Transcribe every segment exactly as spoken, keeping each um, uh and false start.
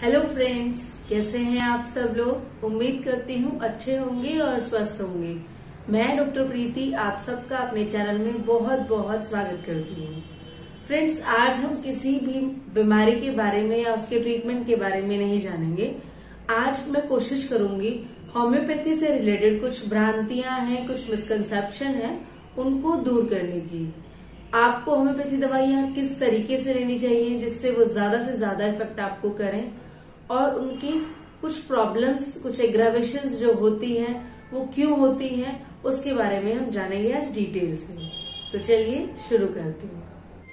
Hello friends, कैसे हैं आप सब लोग। उम्मीद करती हूँ अच्छे होंगे और स्वस्थ होंगे। मैं डॉक्टर प्रीति आप सबका अपने चैनल में बहुत बहुत स्वागत करती हूँ। फ्रेंड्स, आज हम किसी भी बीमारी के बारे में या उसके ट्रीटमेंट के बारे में नहीं जानेंगे। आज मैं कोशिश करूंगी होम्योपैथी से रिलेटेड कुछ भ्रांतियां हैं, कुछ मिसकंसेप्शन है, उनको दूर करने की। आपको होम्योपैथी दवाइयां किस तरीके से लेनी चाहिए जिससे वो ज्यादा से ज्यादा इफेक्ट आपको करें, और उनकी कुछ प्रॉब्लम्स, कुछ एग्रावेशंस जो होती हैं वो क्यों होती हैं, उसके बारे में हम जानेंगे आज डिटेल से। तो चलिए शुरू करते हैं।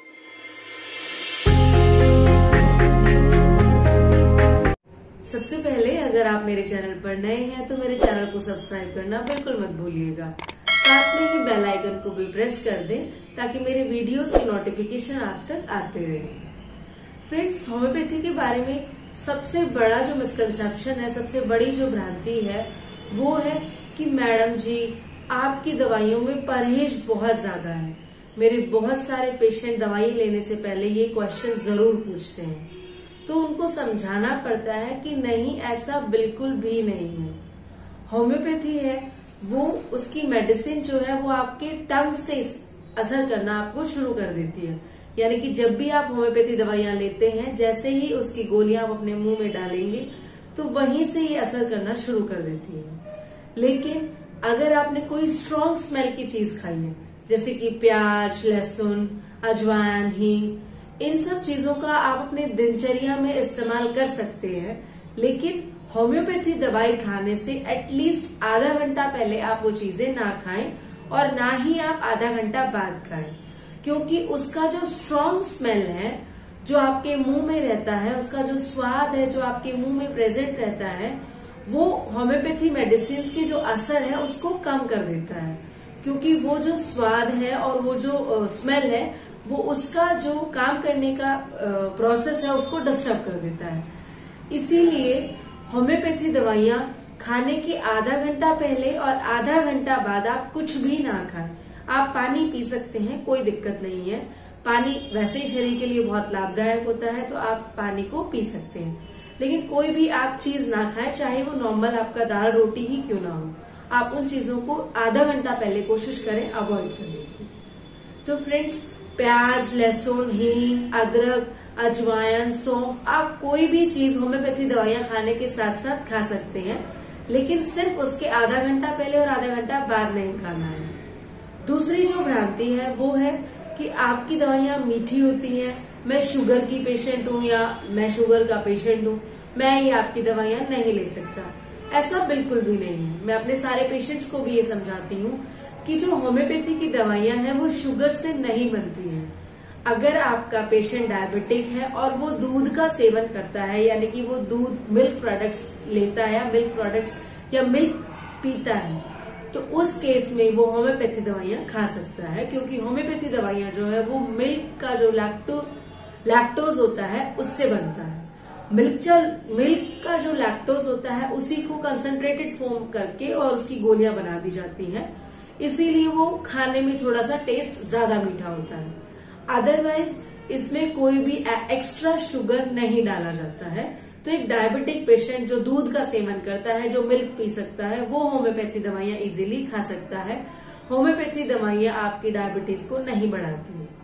सबसे पहले अगर आप मेरे चैनल पर नए हैं तो मेरे चैनल को सब्सक्राइब करना बिल्कुल मत भूलिएगा। साथ में ही बेल आइकन को भी प्रेस कर दें ताकि मेरे वीडियोस की नोटिफिकेशन आप तक आते रहे। फ्रेंड्स, होम्योपैथी के बारे में सबसे बड़ा जो मिसकंसेप्शन है, सबसे बड़ी जो भ्रांति है वो है कि मैडम जी आपकी दवाइयों में परहेज बहुत ज्यादा है। मेरे बहुत सारे पेशेंट दवाई लेने से पहले ये क्वेश्चन जरूर पूछते हैं, तो उनको समझाना पड़ता है कि नहीं, ऐसा बिल्कुल भी नहीं है। होम्योपैथी है वो, उसकी मेडिसिन जो है वो आपके टंग से असर करना आपको शुरू कर देती है। यानी कि जब भी आप होम्योपैथी दवाइयां लेते हैं, जैसे ही उसकी गोलियां आप अपने मुंह में डालेंगे तो वहीं से ये असर करना शुरू कर देती है। लेकिन अगर आपने कोई स्ट्रॉन्ग स्मेल की चीज खाई है, जैसे कि प्याज, लहसुन, अजवाइन, हींग, इन सब चीजों का आप अपने दिनचर्या में इस्तेमाल कर सकते हैं। लेकिन होम्योपैथी दवाई खाने से एटलीस्ट आधा घंटा पहले आप वो चीजें ना खाएं और ना ही आप आधा घंटा बाद खाएं, क्योंकि उसका जो स्ट्रॉन्ग स्मेल है, जो आपके मुंह में रहता है, उसका जो स्वाद है जो आपके मुंह में प्रेजेंट रहता है, वो होम्योपैथी मेडिसिन के जो असर है उसको कम कर देता है। क्योंकि वो जो स्वाद है और वो जो स्मेल है वो उसका जो काम करने का प्रोसेस है उसको डिस्टर्ब कर देता है। इसीलिए होम्योपैथी दवाइयां खाने के आधा घंटा पहले और आधा घंटा बाद आप कुछ भी ना खाएं। आप पानी पी सकते हैं, कोई दिक्कत नहीं है। पानी वैसे ही शरीर के लिए बहुत लाभदायक होता है, तो आप पानी को पी सकते हैं। लेकिन कोई भी आप चीज ना खाएं, चाहे वो नॉर्मल आपका दाल रोटी ही क्यों ना हो। आप उन चीजों को आधा घंटा पहले कोशिश करें अवॉइड करने की। तो फ्रेंड्स, प्याज, लहसुन, हींग, अदरक, अजवाइन, सौंफ, आप कोई भी चीज होम्योपैथी दवाइयां खाने के साथ साथ खा सकते हैं, लेकिन सिर्फ उसके आधा घंटा पहले और आधा घंटा बाद नहीं खाना है। दूसरी जो भ्रांति है वो है कि आपकी दवाइयां मीठी होती हैं, मैं शुगर की पेशेंट हूँ या मैं शुगर का पेशेंट हूँ, मैं ये आपकी दवाइयां नहीं ले सकता। ऐसा बिल्कुल भी नहीं है। मैं अपने सारे पेशेंट्स को भी ये समझाती हूँ कि जो होम्योपैथी की दवाइयां हैं वो शुगर से नहीं बनती हैं। अगर आपका पेशेंट डायबिटिक है और वो दूध का सेवन करता है, यानी कि वो दूध, मिल्क प्रोडक्ट्स लेता है या मिल्क प्रोडक्ट्स या मिल्क पीता है, तो उस केस में वो होम्योपैथी दवाइयां खा सकता है। क्योंकि होम्योपैथी दवाइयां जो है वो मिल्क का जो लैक्टो लैक्टोज होता है उससे बनता है। मिल्क मिल्क का जो लैक्टोज होता है उसी को कंसंट्रेटेड फॉर्म करके और उसकी गोलियां बना दी जाती हैं, इसीलिए वो खाने में थोड़ा सा टेस्ट ज्यादा मीठा होता है। अदरवाइज इसमें कोई भी एक्स्ट्रा शुगर नहीं डाला जाता है। तो एक डायबिटिक पेशेंट जो दूध का सेवन करता है, जो मिल्क पी सकता है, वो होम्योपैथी दवाइयां इजीली खा सकता है। होम्योपैथी दवाइयां आपकी डायबिटीज को नहीं बढ़ाती है।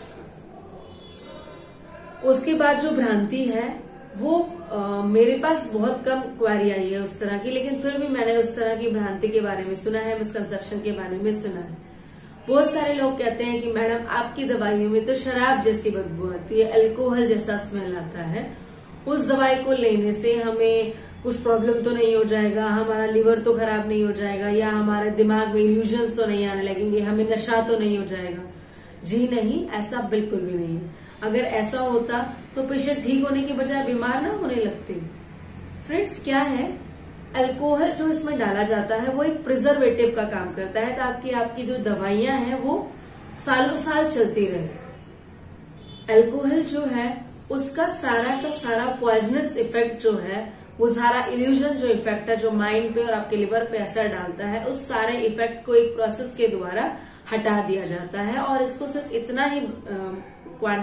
उसके बाद जो भ्रांति है वो आ, मेरे पास बहुत कम क्वेरी आई है उस तरह की, लेकिन फिर भी मैंने उस तरह की भ्रांति के बारे में सुना है, मिसकंसेप्शन के बारे में सुना है। बहुत सारे लोग कहते हैं कि मैडम आपकी दवाइयों में तो शराब जैसी बदबू आती है, अल्कोहल जैसा स्मेल आता है, उस दवाई को लेने से हमें कुछ प्रॉब्लम तो नहीं हो जाएगा, हमारा लिवर तो खराब नहीं हो जाएगा, या हमारे दिमाग में इल्यूजन्स तो नहीं आने लगेंगे, हमें नशा तो नहीं हो जाएगा। जी नहीं, ऐसा बिल्कुल भी नहीं है। अगर ऐसा होता तो पेशेंट ठीक होने की बजाय बीमार ना होने लगते। फ्रेंड्स, क्या है, अल्कोहल जो इसमें डाला जाता है वो एक प्रिजर्वेटिव का काम करता है, ताकि आपकी जो दवाइयां हैं वो सालों साल चलती रहे। अल्कोहल जो है उसका सारा का सारा पॉइजनस इफेक्ट जो है, वो सारा इल्यूजन जो इफेक्ट है, जो माइंड पे और आपके लिवर पे असर डालता है, उस सारे इफेक्ट को एक प्रोसेस के द्वारा हटा दिया जाता है। और इसको सिर्फ इतना ही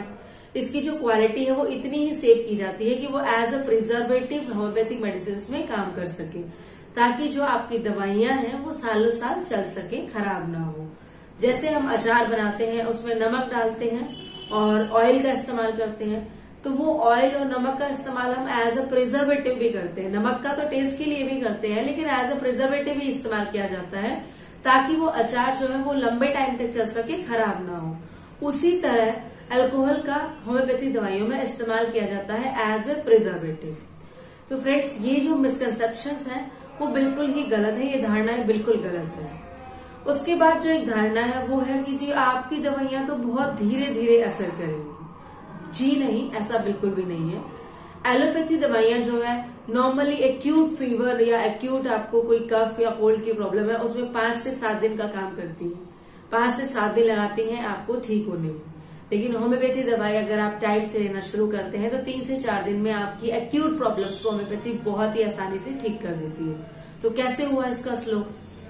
इसकी जो क्वालिटी है वो इतनी ही सेव की जाती है कि वो as a preservative homeopathic medicine में काम कर सके, ताकि जो आपकी दवाइयां हैं वो सालों साल चल सके, खराब ना हो। जैसे हम अचार बनाते हैं, उसमें नमक डालते हैं और ऑयल का इस्तेमाल करते हैं, तो वो ऑयल और नमक का इस्तेमाल हम एज अ प्रिजर्वेटिव भी करते हैं। नमक का तो टेस्ट के लिए भी करते हैं, लेकिन एज अ प्रिजर्वेटिव भी इस्तेमाल किया जाता है, ताकि वो अचार जो है वो लंबे टाइम तक चल सके, खराब ना हो। उसी तरह अल्कोहल का होम्योपैथी दवाइयों में इस्तेमाल किया जाता है एज अ प्रिजर्वेटिव। तो फ्रेंड्स, ये जो मिसकंसेप्शंस हैं वो बिल्कुल ही गलत है, ये धारणाएं बिल्कुल गलत है। उसके बाद जो एक धारणा है वो है कि जी आपकी दवाइयां तो बहुत धीरे धीरे असर करेंगी। जी नहीं, ऐसा बिल्कुल भी नहीं है। एलोपैथी दवाइयां जो है नॉर्मली एक्यूट फीवर या एक्यूट आपको कोई कफ या कोल्ड की प्रॉब्लम है, उसमें पांच से सात दिन का काम करती है, पांच से सात दिन लगाती हैं आपको ठीक होने में। लेकिन होम्योपैथी दवाई अगर आप टाइम से लेना शुरू करते हैं तो तीन से चार दिन में आपकी एक्यूट प्रॉब्लम्स को होम्योपैथी बहुत ही आसानी से ठीक कर देती है। तो कैसे हुआ इसका श्लोक?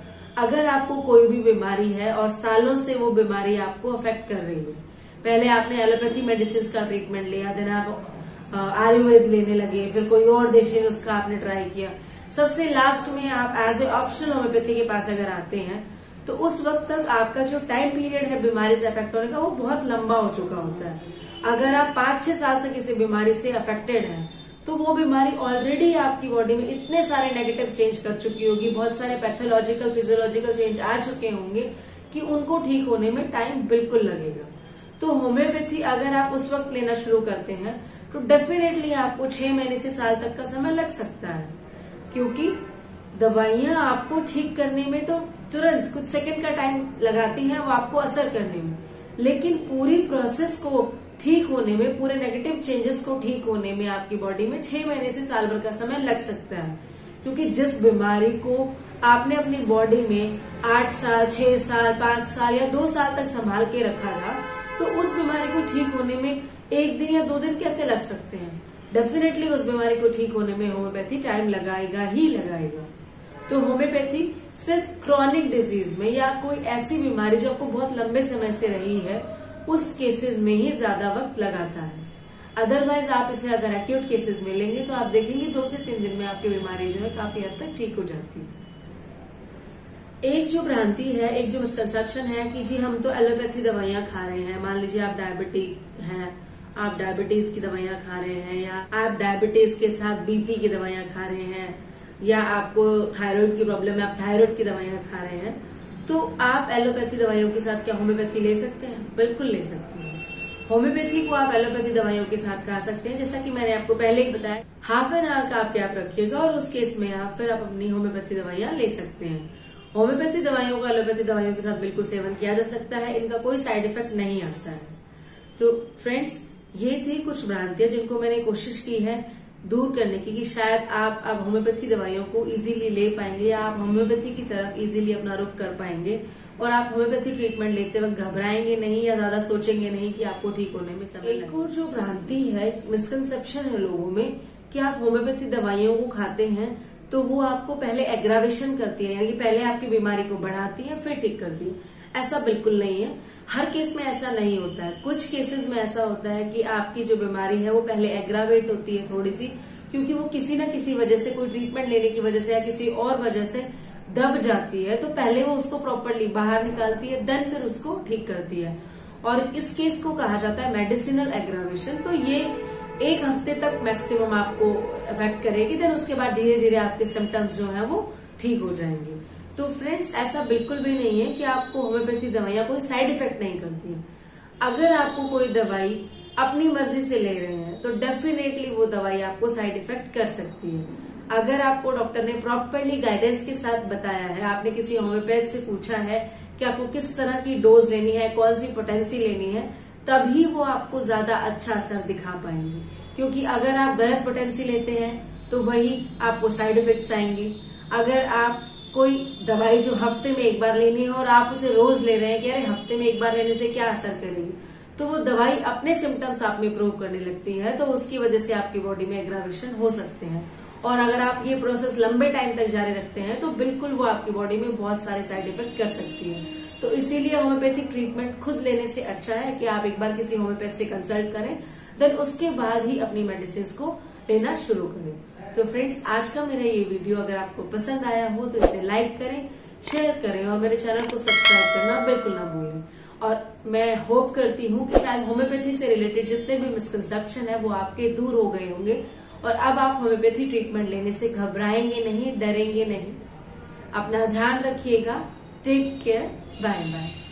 अगर आपको कोई भी बीमारी है और सालों से वो बीमारी आपको अफेक्ट कर रही है, पहले आपने एलोपैथी मेडिसिन का ट्रीटमेंट लिया, देन आप आयुर्वेद लेने लगे, फिर कोई और देशी नुस्खा आपने ट्राई किया, सबसे लास्ट में आप एज ए ऑप्शनल होम्योपैथी के पास अगर आते हैं तो उस वक्त तक आपका जो टाइम पीरियड है बीमारी से अफेक्ट होने का वो बहुत लंबा हो चुका होता है। अगर आप पांच छह साल से किसी बीमारी से अफेक्टेड हैं तो वो बीमारी ऑलरेडी आपकी बॉडी में इतने सारे नेगेटिव चेंज कर चुकी होगी, बहुत सारे पैथोलॉजिकल फिजियोलॉजिकल चेंज आ चुके होंगे कि उनको ठीक होने में टाइम बिल्कुल लगेगा। तो होम्योपैथी अगर आप उस वक्त लेना शुरू करते हैं तो डेफिनेटली आपको छह महीने से साल तक का समय लग सकता है, क्योंकि दवाइयां आपको ठीक करने में तो तुरंत कुछ सेकंड का टाइम लगाती हैं वो आपको असर करने में, लेकिन पूरी प्रोसेस को ठीक होने में, पूरे नेगेटिव चेंजेस को ठीक होने में आपकी बॉडी में छह महीने से साल भर का समय लग सकता है। क्योंकि जिस बीमारी को आपने अपनी बॉडी में आठ साल, छह साल, पांच साल या दो साल तक संभाल के रखा था, तो उस बीमारी को ठीक होने में एक दिन या दो दिन कैसे लग सकते हैं? डेफिनेटली उस बीमारी को ठीक होने में होम्योपैथी टाइम लगाएगा ही लगाएगा। तो होम्योपैथी सिर्फ क्रॉनिक डिजीज में या कोई ऐसी बीमारी जो आपको बहुत लंबे समय से रही है उस केसेस में ही ज्यादा वक्त लगाता है। अदरवाइज आप इसे अगर एक्यूट केसेस में लेंगे तो आप देखेंगे दो से तीन दिन में आपकी बीमारी जो है काफी हद तक ठीक हो जाती है। एक जो भ्रांति है, एक जो मिसकंसेप्शन है कि जी हम तो एलोपैथी दवाइयां खा रहे हैं, मान लीजिए आप डायबिटिक हैं, आप डायबिटीज की दवाइयां खा रहे हैं, या आप डायबिटीज के साथ बीपी की दवाइयां खा रहे हैं, या आपको थायराइड की प्रॉब्लम है, आप थायराइड की दवाइयां खा रहे हैं, तो आप एलोपैथी दवाइयों के साथ क्या होम्योपैथी ले सकते हैं? बिल्कुल ले सकते हैं। होम्योपैथी को आप एलोपैथी दवाइयों के साथ खा सकते हैं। जैसा कि मैंने आपको पहले ही बताया, हाफ एन आवर का आप गैप रखिएगा और उस केस में आप फिर आप अपनी होम्योपैथी दवाइयां ले सकते हैं। होम्योपैथी दवाइयों का एलोपैथी दवाइयों के साथ बिल्कुल सेवन किया जा सकता है, इनका कोई साइड इफेक्ट नहीं आता है। तो फ्रेंड्स, ये थी कुछ भ्रांतियां जिनको मैंने कोशिश की है दूर करने की, कि शायद आप अब होम्योपैथी दवाइयों को इजीली ले पाएंगे या आप होम्योपैथी की तरफ इजीली अपना रुख कर पाएंगे और आप होम्योपैथी ट्रीटमेंट लेते वक्त घबराएंगे नहीं या ज्यादा सोचेंगे नहीं कि आपको ठीक होने में समय लगेगा। एक और जो भ्रांति है, मिसकंसेप्शन है लोगों में कि आप होम्योपैथी दवाइयों को खाते हैं तो वो आपको पहले एग्रावेशन करती है, यानी कि पहले आपकी बीमारी को बढ़ाती है फिर ठीक करती है। ऐसा बिल्कुल नहीं है, हर केस में ऐसा नहीं होता है। कुछ केसेस में ऐसा होता है कि आपकी जो बीमारी है वो पहले एग्रावेट होती है थोड़ी सी, क्योंकि वो किसी ना किसी वजह से, कोई ट्रीटमेंट लेने की वजह से या किसी और वजह से दब जाती है, तो पहले वो उसको प्रॉपरली बाहर निकालती है, देन फिर उसको ठीक करती है। और इस केस को कहा जाता है मेडिसिनल एग्रावेशन। तो ये एक हफ्ते तक मैक्सिमम आपको इफेक्ट करेगी, देन उसके बाद धीरे धीरे आपके सिम्टम्स जो है वो ठीक हो जाएंगे। तो फ्रेंड्स, ऐसा बिल्कुल भी नहीं है कि आपको होम्योपैथी दवाइयां कोई साइड इफेक्ट नहीं करती है। अगर आपको कोई दवाई अपनी मर्जी से ले रहे हैं तो डेफिनेटली वो दवाई आपको साइड इफेक्ट कर सकती है। अगर आपको डॉक्टर ने प्रॉपरली गाइडेंस के साथ बताया है, आपने किसी होम्योपैथ से पूछा है कि आपको किस तरह की डोज लेनी है, कौन सी पोटेंसी लेनी है, तभी वो आपको ज्यादा अच्छा असर दिखा पाएंगे। क्योंकि अगर आप गलत पोटेंसी लेते हैं तो वही आपको साइड इफेक्ट्स आएंगे। अगर आप कोई दवाई जो हफ्ते में एक बार लेनी है और आप उसे रोज ले रहे हैं कि अरे हफ्ते में एक बार लेने से क्या असर करेगी, तो वो दवाई अपने सिम्टम्स आप में इम्प्रूव करने लगती है, तो उसकी वजह से आपकी बॉडी में एग्रावेशन हो सकते हैं। और अगर आप ये प्रोसेस लंबे टाइम तक जारी रखते हैं तो बिल्कुल वो आपकी बॉडी में बहुत सारे साइड इफेक्ट कर सकती है। तो इसीलिए होम्योपैथिक ट्रीटमेंट खुद लेने से अच्छा है कि आप एक बार किसी होम्योपैथ से कंसल्ट करें, देन उसके बाद ही अपनी मेडिसिन को लेना शुरू करें। तो फ्रेंड्स, आज का मेरा ये वीडियो अगर आपको पसंद आया हो तो इसे लाइक करें, शेयर करें और मेरे चैनल को सब्सक्राइब करना बिल्कुल ना भूलें। और मैं होप करती हूँ कि शायद होम्योपैथी से रिलेटेड जितने भी मिसकंसेप्शन है वो आपके दूर हो गए होंगे और अब आप होम्योपैथी ट्रीटमेंट लेने से घबराएंगे नहीं, डरेंगे नहीं। अपना ध्यान रखिएगा। Take care. Bye bye.